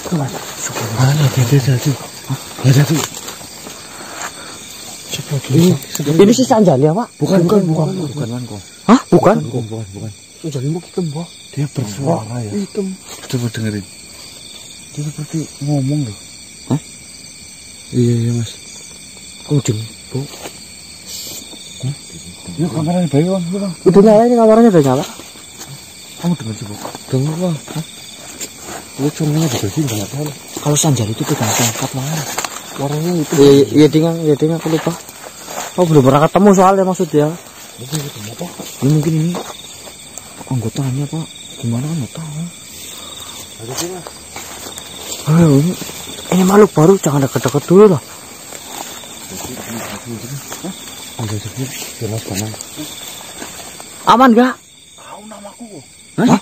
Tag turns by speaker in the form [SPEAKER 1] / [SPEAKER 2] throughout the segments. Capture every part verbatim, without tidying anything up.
[SPEAKER 1] Mana beda tadi? Ada tuh. Coba
[SPEAKER 2] ini, ini si Sanjali ya, Pak?
[SPEAKER 1] Bukan, bukan, bukan, bukan, bukan.
[SPEAKER 2] Hah? Bukan?
[SPEAKER 1] Bukan, bukan, bukan.
[SPEAKER 2] Sanjali mau hitam, Pak.
[SPEAKER 1] Dia bersuara ya.
[SPEAKER 2] Hitam.
[SPEAKER 1] Coba dengerin. Dia seperti ngomong loh.
[SPEAKER 2] Hah?
[SPEAKER 1] Iya, iya, Mas.
[SPEAKER 2] Kucing, Bu.
[SPEAKER 1] Hah? Ya kameranya bayi, Bang.
[SPEAKER 2] Udah nyala, ini kameranya udah nyala.
[SPEAKER 1] Kamu dengar coba.
[SPEAKER 2] Dengar, Bang. Hah?
[SPEAKER 1] Lu cuma dibersihin enggak tahu.
[SPEAKER 2] Kalau Sanjali itu pegang tongkat, Bang.
[SPEAKER 1] Warnanya itu.
[SPEAKER 2] Iya, iya, dengan, iya, dengan aku lupa. Oh, belum pernah ketemu soalnya maksudnya.
[SPEAKER 1] Mungkin ketemu, Pak.
[SPEAKER 2] Ini mungkin ini anggotanya, Pak. Gimana kan enggak tahu.
[SPEAKER 1] Ada sih, Mas.
[SPEAKER 2] Oh, ini, ini makhluk baru, jangan dekat-dekat dulu lah.
[SPEAKER 1] Ada sih, jelas tenang.
[SPEAKER 2] Aman gak?
[SPEAKER 1] Tahu namaku kok.
[SPEAKER 2] Hah?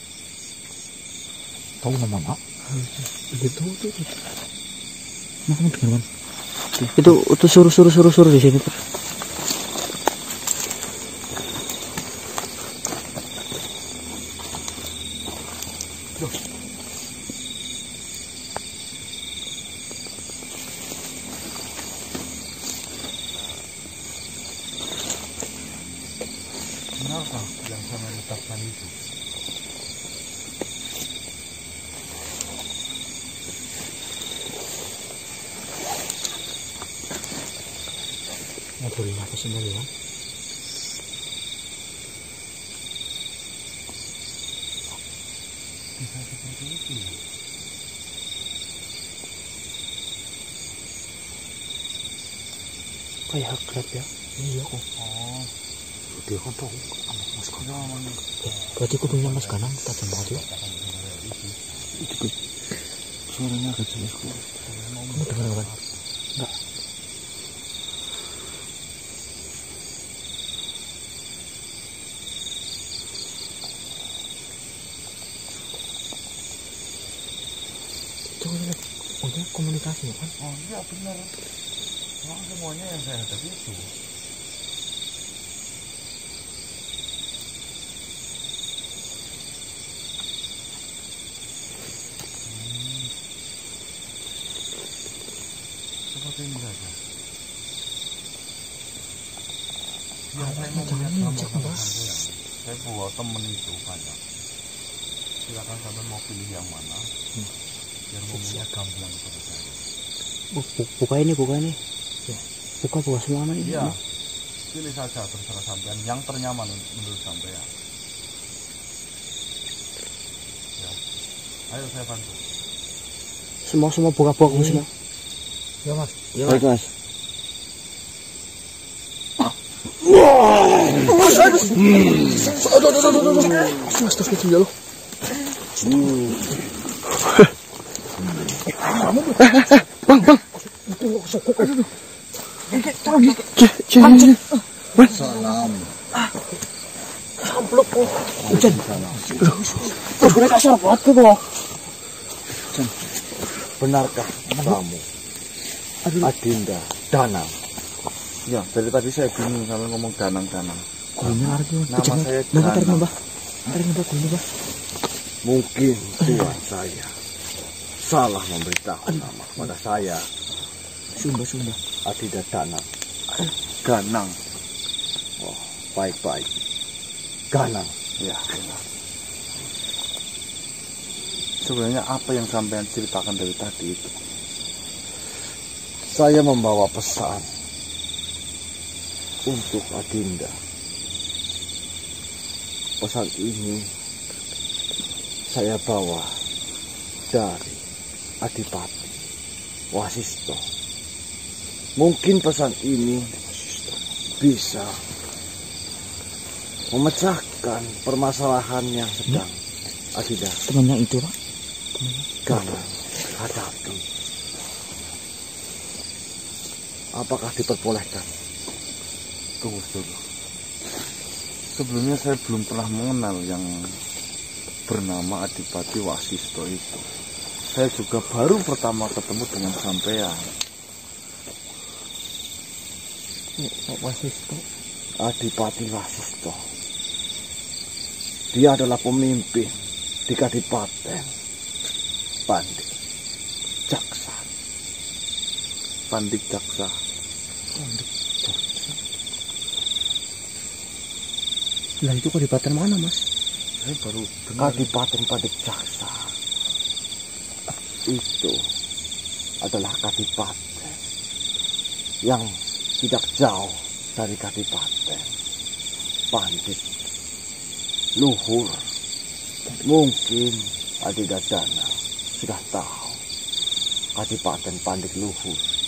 [SPEAKER 1] Tahu nama Mak?
[SPEAKER 2] Gitu tuh. Nah, kamu dengar kan? Itu itu suruh suruh suruh suruh di sini, Pak.
[SPEAKER 1] Kenapa yang sama letakkan itu?
[SPEAKER 2] Ngobrolin apa semua ya?
[SPEAKER 1] Bisa seperti itu ya?
[SPEAKER 2] Kayak akrab ya? Iya kok.
[SPEAKER 1] Oh,
[SPEAKER 2] Dia kan tahu anak Mas Ganang.
[SPEAKER 1] ya,
[SPEAKER 2] Berarti kudunya Mas Ganang tajam banget ya?
[SPEAKER 1] itu suaranya agak jelas kok.
[SPEAKER 2] Kamu dengar kan? Enggak. Itu udah komunikasi kan?
[SPEAKER 1] Oh iya benar. Memang semuanya yang saya hadapi itu. Hmm. Seperti ini saja. Ya, saya mau melihat
[SPEAKER 2] Jangan
[SPEAKER 1] gambar
[SPEAKER 2] Mas.
[SPEAKER 1] sampean. Saya bawa temen itu banyak. Silakan sampai mau pilih yang mana.
[SPEAKER 2] Hmm.
[SPEAKER 1] Biar ngomongnya gamblang kepada saya.
[SPEAKER 2] Bu- bu- buka ini, buka ini. Ya. Buka, buka semua ini.
[SPEAKER 1] Iya. Pilih saja terserah sampean yang ternyaman menurut sampean. Ya. Ayo saya bantu.
[SPEAKER 2] Semua semua buka buka
[SPEAKER 1] Ini.
[SPEAKER 2] semua.
[SPEAKER 1] Ya Mas.
[SPEAKER 2] Ya,
[SPEAKER 1] Baik Mas.
[SPEAKER 2] Aduh, aduh, aduh, aduh, aduh. Mas, terus kecil ya lo. Bang, bang.
[SPEAKER 1] Salam.
[SPEAKER 2] Amplop kok. Hujan. Terus gue kasar banget tuh kok.
[SPEAKER 1] Benarkah kamu Adinda Danang? Ya, dari tadi saya bingung kalau ngomong Danang-Danang.
[SPEAKER 2] Gurunya lari tuh.
[SPEAKER 1] Nama saya
[SPEAKER 2] Bentar,
[SPEAKER 1] Danang.
[SPEAKER 2] Mbak. Bentar, Mbak, gurunya, Mbak.
[SPEAKER 1] Mungkin tuan saya salah memberitahu nama kepada saya.
[SPEAKER 2] Sumba, sumba.
[SPEAKER 1] Adinda Danang. Ganang. Oh, baik-baik. Ganang. Ya, benar. Sebenarnya apa yang sampean ceritakan dari tadi itu? Saya membawa pesan untuk Adinda. Pesan ini saya bawa dari Adipati Wasisto. Mungkin pesan ini bisa memecahkan permasalahan yang sedang Adinda
[SPEAKER 2] Temannya itu, Pak.
[SPEAKER 1] Ganang hadapi. Apakah diperbolehkan? Tunggu dulu. Sebelumnya saya belum pernah mengenal yang bernama Adipati Wasisto itu. Saya juga baru pertama ketemu dengan sampean.
[SPEAKER 2] Pak Wasisto.
[SPEAKER 1] Adipati Wasisto. Dia adalah pemimpin di Kadipaten Pandi. Pandik Jaksa.
[SPEAKER 2] Lah itu kadipaten mana, Mas?
[SPEAKER 1] Saya baru dengar. Kadipaten Pandik Jaksa itu adalah kadipaten yang tidak jauh dari kadipaten Pandik Luhur. Mungkin Adidadana sudah tahu kadipaten Pandik Luhur